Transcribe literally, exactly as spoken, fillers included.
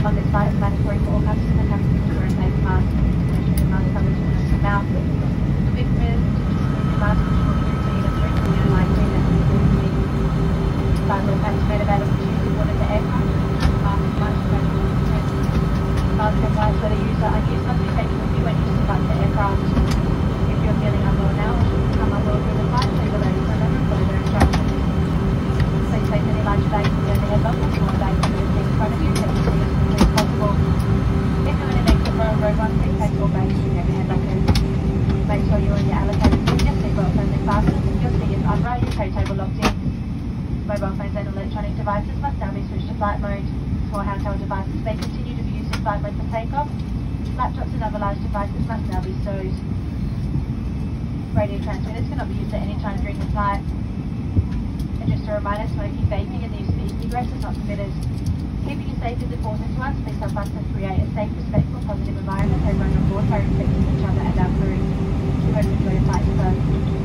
On this flight, it's mandatory for all passengers and passengers to wear a face mask. The mask covers your nose and mouth. The big risk, the mask will be routine and strictly and likely that you will be flight will patch made available to you to order the aircraft. Mask much better. Mask and wipes whether used or unused must be taken with you when you step the aircraft. If you're feeling unwell now or should become unwell during the flight, please alert us remember and follow their instructions. Please place any large bags in the overhead locker or small bags in the seat in front of you, kept as quickly as possible. If you're in an exit row or row one, please place all bags in the overhead lockers. Make sure you're in your allocated seat, your seatbelt firmly fastened, your seat is upright, your tray table locked in. Mobile phones and electronic devices must now be switched to flight mode. Small handheld devices may continue to be used in flight mode for takeoff. Laptops and other large devices must now be stowed. Radio transmitters cannot be used at any time during the flight. And just a reminder, smoking, vaping and the use of e-cigarettes is not permitted. Keeping you safe is important to us. Please help us to create a safe, respectful, positive environment for everyone on board by respecting each other and our crew. We hope you enjoy your flight, sir.